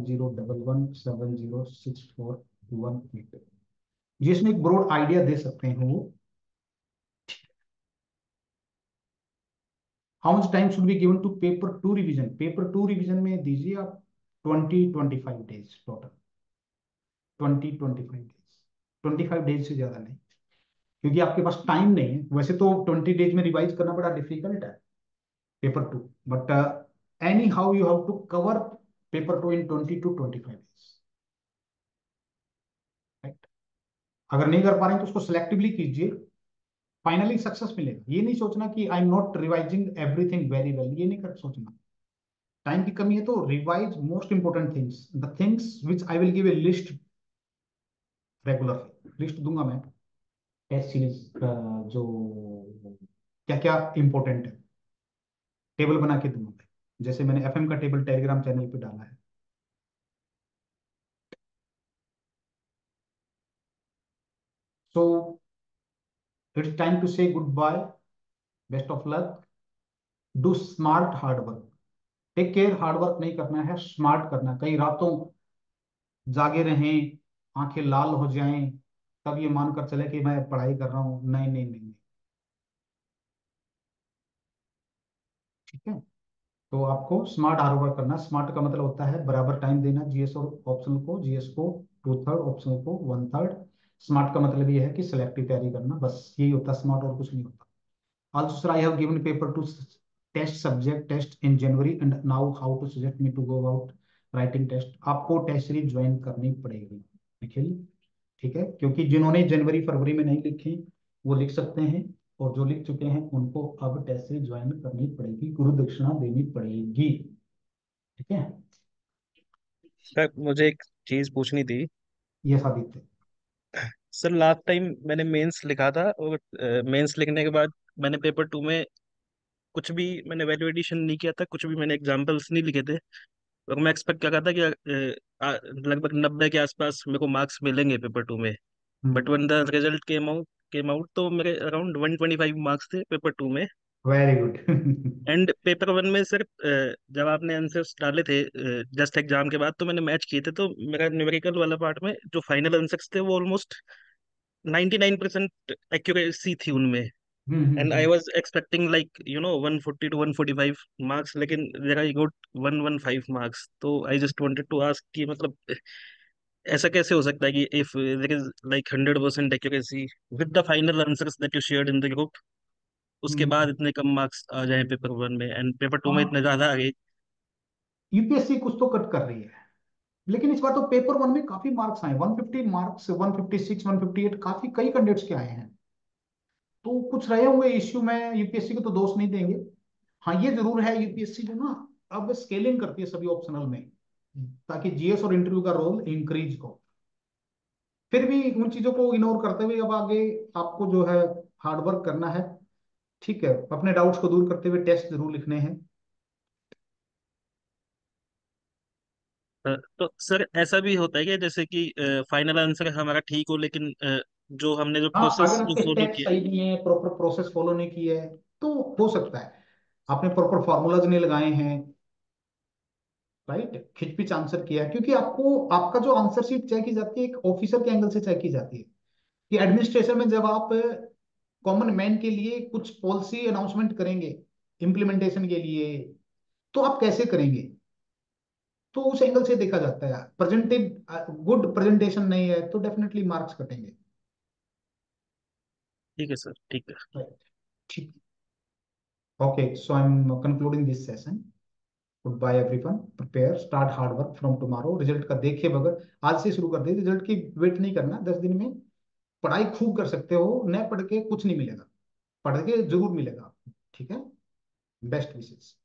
7011706418। जिसमें एक ब्रॉड आइडिया दे सकते हैं वो। How much time should be given to paper 2 revision? Paper 2 revision में दीजिए आप 20-25 डेज टोटल। 20-25 डेज, 25 डेज से ज्यादा नहीं, क्योंकि आपके पास टाइम नहीं है। वैसे तो 20 डेज में रिवाइज करना बड़ा डिफिकल्ट है paper 2, but anyhow you have to cover paper 2 in 20-25 days, right. अगर नहीं कर पा रहे हैं तो उसको सिलेक्टिवली कीजिए, फाइनली सक्सेस मिलेगा। ये नहीं सोचना कि I am not revising everything very well, ये नहीं कर सोचना। टाइम की कमी है तो revise most important things, the things which I will give a list regular. List दूंगा मैं टेस्ट सीरीज जो क्या क्या इंपॉर्टेंट है, टेबल बना के दूंगा मैं, जैसे मैंने एफएम का टेबल टेलीग्राम चैनल पे डाला है। So it's time to say good bye, best of luck, do smart hard work, take care. Hard work नहीं करना है, स्मार्ट करना है। कई रातों जागे रहें, आंखें लाल हो जाएं, तब ये मानकर चले कि मैं पढ़ाई कर रहा हूं, नहीं नहीं नहीं नहीं। ठीक है, तो आपको स्मार्ट हार्ड वर्क करना। स्मार्ट का मतलब होता है बराबर टाइम देना जीएस और ऑप्शनल को, जीएस को 2/3, ऑप्शनल को 1/3। स्मार्ट का मतलब ये है कि सिलेक्टिव तैयारी करना, बस यही होता है स्मार्ट, और कुछ नहीं होता। Also, sir, I have given paper to test subject test in January and now how to suggest me to go out writing test। आपको टेस्ट सीरीज ज्वाइन करनी पड़ेगी निखिल, ठीक है, क्योंकि जिन्होंने जनवरी फरवरी में नहीं लिखी वो लिख सकते हैं, और जो लिख चुके हैं उनको अब टेस्ट सीरीज ज्वाइन करनी पड़ेगी, गुरु दक्षिणा देनी पड़ेगी। ठीक है, सर मुझे एक चीज पूछनी थी। ये आदित्य। सर लास्ट टाइम मैंने मेंस लिखा था, और मेंस लिखने के बाद मैंने पेपर 2 में कुछ भी मैंने वैल्यू एडिशन नहीं किया था, कुछ भी मैंने एग्जाम्पल्स नहीं लिखे थे। और मैं एक्सपेक्ट कर रहा था कि लगभग 90 के आसपास मेरे को मार्क्स मिलेंगे पेपर 2 में। But when the result came out तो मेरे अराउंड 125 मार्क्स थे पेपर 2 में। Very good. एंड पेपर 1 में सिर्फ जब आपने आंसर्स डाले थे जस्ट एग्जाम के बाद, तो मैंने मैच किए थे, तो मेरा न्यूमेरिकल वाला पार्ट में जो फाइनल आंसर्स थे वो ऑलमोस्ट 99% एक्यूरेसी थी उनमें। And I was expecting like 140 to 145 marks, लेकिन देयर आई गोट 115 मार्क्स। तो I just wanted to ask कि मतलब ऐसा कैसे हो सकता है कि if there is like 100% accuracy with the final answers that you shared in the group, उसके बाद इतने कम मार्क्स आ जाए पेपर 1 में, एंड पेपर 2 में हाँ, इतने ज्यादा आ गए। यूपीएससी कुछ तो कट कर रही है, लेकिन इस बार तो पेपर वन में काफी मार्क्स आए, 150 मार्क्स, 156, 158, काफी कई कैंडिडेट्स के आए हैं। तो कुछ रहे होंगे इश्यू में, यूपीएससी को तो दोष नहीं देंगे। हाँ, ये जरूर है, यूपीएससी जो ना अब स्केलिंग करती है सभी ऑप्शनल में, ताकि जीएस और इंटरव्यू का रोल इंक्रीज हो। फिर भी उन चीजों को इग्नोर करते हुए अब आगे आपको जो है हार्डवर्क करना है। ठीक है, अपने डाउट्स को दूर करते हुए टेस्ट जरूर लिखने हैं। तो सर ऐसा भी होता है कि जैसे कि फाइनल आंसर हमारा ठीक हो, लेकिन जो हमने जो हाँ, प्रोसेस अगर जो आपके फॉलो स्टेप्स किया। सही नहीं है, प्रॉपर प्रोसेस फॉलो नहीं की है, तो हो सकता है आपने प्रॉपर फॉर्मूलाज नहीं लगाए हैं, राइट, खिचपिच आंसर किया है, क्योंकि आपको आपका जो आंसर शीट चेक की जाती है एक ऑफिसर के एंगल से चेक की जाती है, कि एडमिनिस्ट्रेशन में जब आप कॉमन मैन के लिए कुछ पॉलिसी अनाउंसमेंट करेंगे इम्प्लीमेंटेशन के लिए, तो आप कैसे करेंगे, तो उस एंगल से देखा जाता है। प्रेजेंटेड गुड प्रेजेंटेशन नहीं है तो डेफिनेटली मार्क्स कटेंगे। ठीक है सर, ठीक है। राइट, ठीक। Okay, so I am concluding this session. Good bye everyone, prepare, start hard work from tomorrow. Result का देखिए, बगैर आज से शुरू कर दे, रिजल्ट की वेट नहीं करना 10 दिन में। पढ़ाई खूब कर सकते हो, न पढ़ के कुछ नहीं मिलेगा, पढ़ के जरूर मिलेगा आपको। ठीक है, बेस्ट विशेष।